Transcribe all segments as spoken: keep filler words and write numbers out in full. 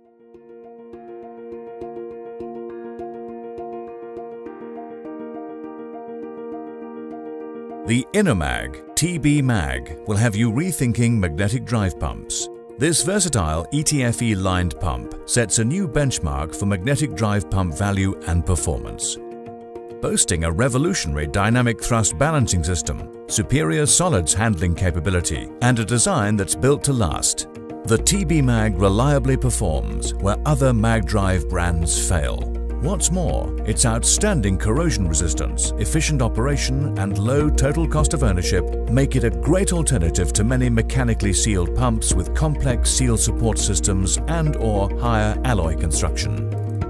The INNOMAG T B mag will have you rethinking magnetic drive pumps. This versatile E T F E-lined pump sets a new benchmark for magnetic drive pump value and performance. Boasting a revolutionary dynamic thrust balancing system, superior solids handling capability, and a design that's built to last, the T B mag reliably performs where other mag drive brands fail. What's more, its outstanding corrosion resistance, efficient operation, and low total cost of ownership make it a great alternative to many mechanically sealed pumps with complex seal support systems and/or higher alloy construction.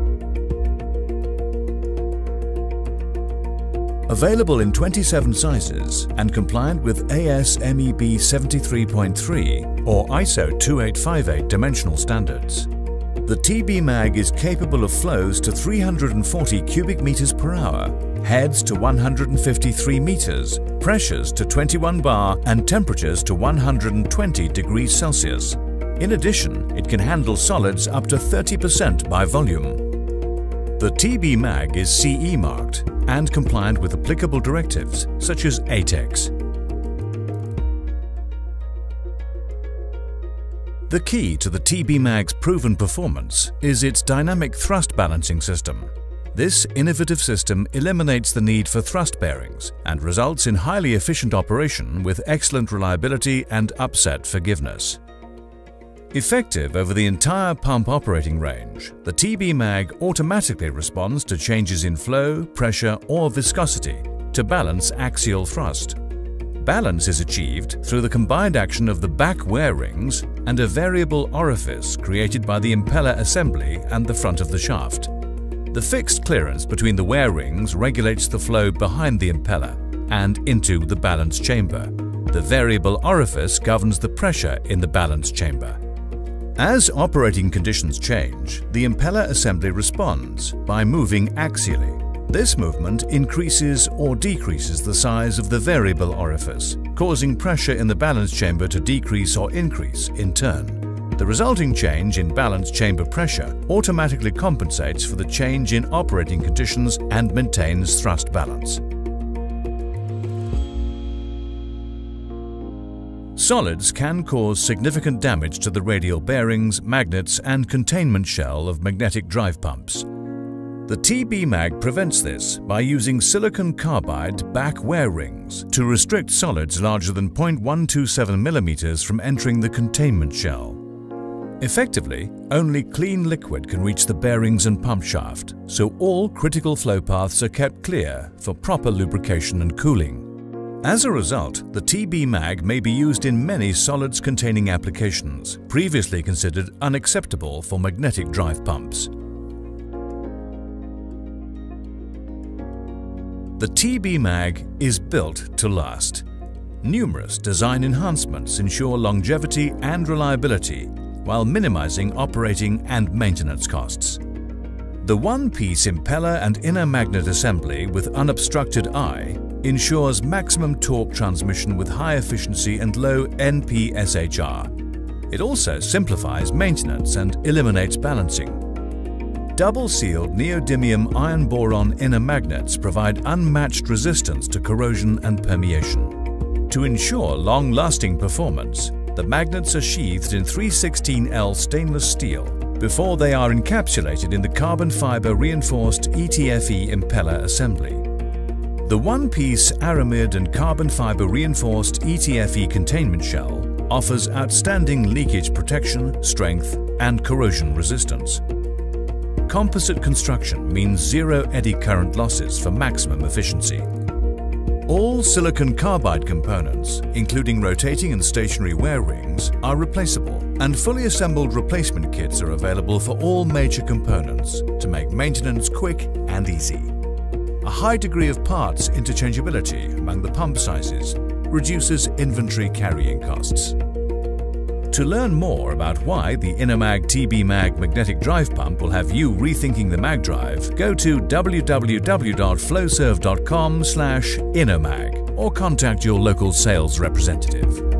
Available in twenty-seven sizes and compliant with A S M E B seventy-three point three or I S O twenty-eight fifty-eight dimensional standards. The T B mag is capable of flows to three hundred forty cubic meters per hour, heads to one hundred fifty-three meters, pressures to twenty-one bar, and temperatures to one hundred twenty degrees Celsius. In addition, it can handle solids up to thirty percent by volume. The T B mag is C E marked and compliant with applicable directives such as A T E X. The key to the T B mag's proven performance is its dynamic thrust balancing system. This innovative system eliminates the need for thrust bearings and results in highly efficient operation with excellent reliability and upset forgiveness. Effective over the entire pump operating range, the T B mag automatically responds to changes in flow, pressure, or viscosity to balance axial thrust. Balance is achieved through the combined action of the back wear rings and a variable orifice created by the impeller assembly and the front of the shaft. The fixed clearance between the wear rings regulates the flow behind the impeller and into the balance chamber. The variable orifice governs the pressure in the balance chamber. As operating conditions change, the impeller assembly responds by moving axially. This movement increases or decreases the size of the variable orifice, causing pressure in the balance chamber to decrease or increase in turn. The resulting change in balance chamber pressure automatically compensates for the change in operating conditions and maintains thrust balance. Solids can cause significant damage to the radial bearings, magnets, and containment shell of magnetic drive pumps. The T B mag prevents this by using silicon carbide back wear rings to restrict solids larger than zero point one two seven millimeters from entering the containment shell. Effectively, only clean liquid can reach the bearings and pump shaft, so all critical flow paths are kept clear for proper lubrication and cooling. As a result, the T B mag may be used in many solids-containing applications previously considered unacceptable for magnetic drive pumps. The T B mag is built to last. Numerous design enhancements ensure longevity and reliability while minimizing operating and maintenance costs. The one-piece impeller and inner magnet assembly with unobstructed eye ensures maximum torque transmission with high efficiency and low N P S H R. It also simplifies maintenance and eliminates balancing. Double-sealed neodymium iron boron inner magnets provide unmatched resistance to corrosion and permeation. To ensure long-lasting performance, the magnets are sheathed in three sixteen L stainless steel before they are encapsulated in the carbon fiber reinforced E T F E impeller assembly. The one-piece aramid and carbon fiber reinforced E T F E containment shell offers outstanding leakage protection, strength, and corrosion resistance. Composite construction means zero eddy current losses for maximum efficiency. All silicon carbide components, including rotating and stationary wear rings, are replaceable, and fully assembled replacement kits are available for all major components to make maintenance quick and easy. A high degree of parts interchangeability among the pump sizes reduces inventory carrying costs. To learn more about why the INNOMAG T B mag magnetic drive pump will have you rethinking the mag drive, go to w w w dot flowserve dot com slash innomag or contact your local sales representative.